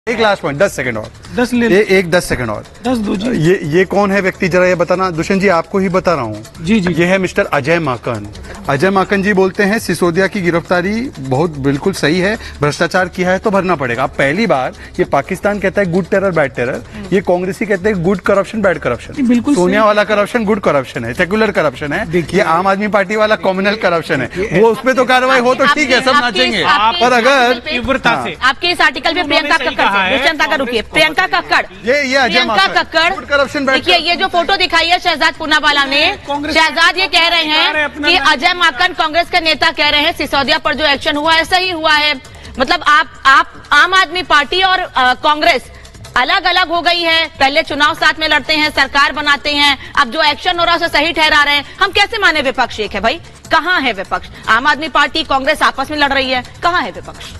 एक last point, 10 second और 10 ले एक 10 सेकंड और 10 दो जी। ये कौन है व्यक्ति, जरा ये बताना। दुष्यंत जी आपको ही बता रहा हूँ। जी जी। ये है मिस्टर अजय माकन। अजय माकन जी बोलते हैं सिसोदिया की गिरफ्तारी बहुत बिल्कुल सही है, भ्रष्टाचार किया है तो भरना पड़ेगा। अब पहली बार ये पाकिस्तान कहता है गुड टेरर बैड टेरर, ये कांग्रेसी कहते हैं गुड करप्शन बैड करप्शन। बिल्कुल सोनिया वाला करप्शन गुड करप्शन है, सेक्युलर करप्शन है। ये आम आदमी पार्टी वाला कॉम्युनल करप्शन है। वो उसमें तो कार्रवाई हो तो ठीक है, सब नाचेंगे। पर अगर तीव्रता से आपके इस आर्टिकल में प्रियंका कक्कड़, दुष्यंत का रुकिए, प्रियंका कक्कड़, प्रियंका कक्कड़, देखिए ये जो फोटो दिखाई है शहजाद पूनावाला ने, शहजाद ये कह रहे हैं कि अजय माकन कांग्रेस के नेता कह रहे हैं सिसोदिया पर जो एक्शन हुआ ऐसा ही हुआ है। मतलब आप आम आदमी पार्टी और कांग्रेस अलग अलग हो गई है। पहले चुनाव साथ में लड़ते हैं, सरकार बनाते हैं, अब जो एक्शन हो रहा है उसे सही ठहरा रहे हैं। हम कैसे माने विपक्ष एक है भाई? कहाँ है विपक्ष? आम आदमी पार्टी कांग्रेस आपस में लड़ रही है, कहाँ है विपक्ष?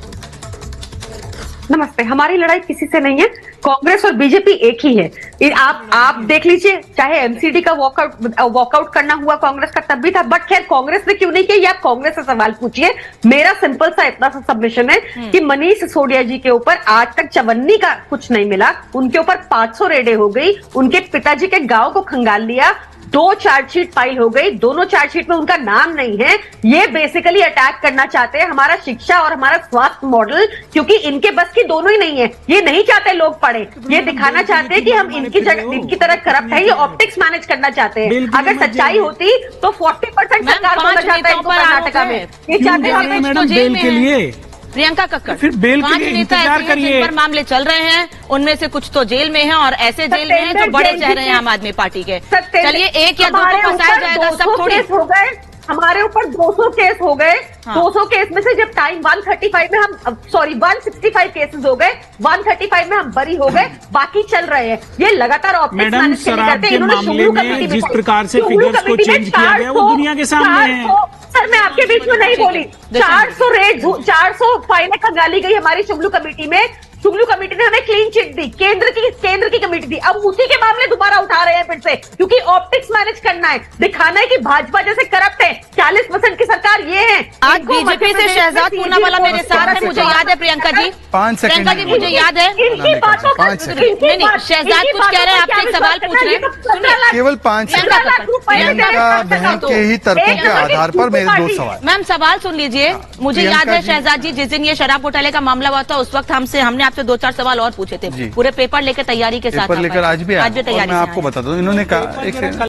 नमस्ते, हमारी लड़ाई किसी से नहीं है, कांग्रेस और बीजेपी एक ही है। आप देख लीजिए, चाहे एमसीडी का वॉकआउट करना हुआ कांग्रेस का तब भी था, बट खैर कांग्रेस ने क्यों नहीं किया, ये आप कांग्रेस से सवाल पूछिए। मेरा सिंपल सा इतना सा सबमिशन है कि मनीष सिसोदिया जी के ऊपर आज तक चवन्नी का कुछ नहीं मिला, उनके ऊपर 500 रेडें हो गई, उनके पिताजी के गांव को खंगाल लिया, 2 चार्जशीट फाइल हो गई, दोनों चार्जशीट में उनका नाम नहीं है। ये बेसिकली अटैक करना चाहते हैं हमारा शिक्षा और हमारा स्वास्थ्य मॉडल, क्योंकि इनके बस की दोनों ही नहीं है। ये नहीं चाहते लोग पढ़े, ये दिखाना चाहते हैं कि हम इनकी तरह करप्ट है, ये ऑप्टिक्स मैनेज करना चाहते हैं। अगर सच्चाई होती तो 40% सरकार बोलना चाहता है इनको कर्नाटका में, ये चाहते हैं प्रियंका कक्कड़। फिर बेल के लिए इंतजार करिए। जिन पर मामले चल रहे हैं उनमें से कुछ तो जेल में हैं और ऐसे जेल में हैं जो बड़े चेहरे हैं आम आदमी पार्टी के। चलिए एक या दो को फंसाया जाएगा, सब थोड़ी हो गए। हमारे ऊपर 200 केस हो गए। 200 केस में से जब टाइम 135 में हम 165 केसेस हो गए, 135 में हम बरी हो गए, बाकी चल रहे हैं। ये लगातार ऑप्टिक्स मैनेज करते हैं। इन्होंने जिस प्रकार से फिगर्स को चेंज किया गया वो दुनिया के सामने है। सर मैं आपके बीच में नहीं बोली। 400 फाइलें खंगाली गई हमारी शुक्लू कमेटी में। शुक्लू कमेटी ने हमें क्लीन चिट दी, केंद्र की कमेटी दी। अब उसी के मामले दोबारा उठा रहे हैं फिर से, क्योंकि ऑप्टिक्स मैनेज करना है, दिखाना है कि भाजपा जैसे करप्ट है। 40% की सरकार ये है। आज बीजेपी से शहजाद पूनावाला मेरे साथ है, मुझे याद है प्रियंका जी। 5 सेकंड प्रियंका जी मुझे याद है इनकी बातों का नहीं, शहजाद कुछ कह रहे हैं, आपसे एक सवाल पूछ रहे हैं। केवल 5 सेकंड। प्रियंका बहन के ही तर्कों के आधार पर मेरे 2 सवाल। मैम सवाल सुन लीजिए। मुझे याद है शहजाद जी, जिस दिन ये शराब घोटाले का मामला हुआ था उस वक्त हमने आपसे 2-4 सवाल और पूछे थे। पूरे पेपर लेकर तैयारी के साथ पेपर लेकर आज भी तैयारी। मैं आपको बता दूं, इन्होंने कहा